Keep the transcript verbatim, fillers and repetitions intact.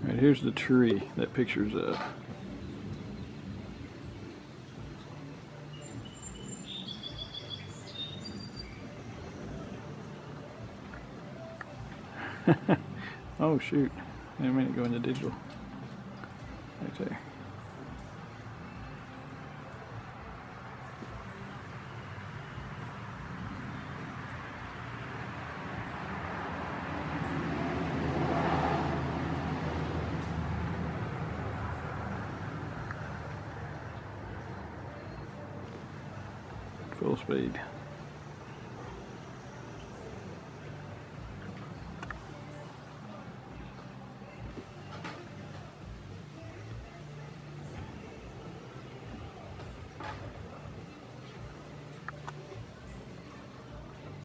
Alright, here's the tree that picture's of. Oh shoot, wait a minute, go into digital. Right there. Full speed.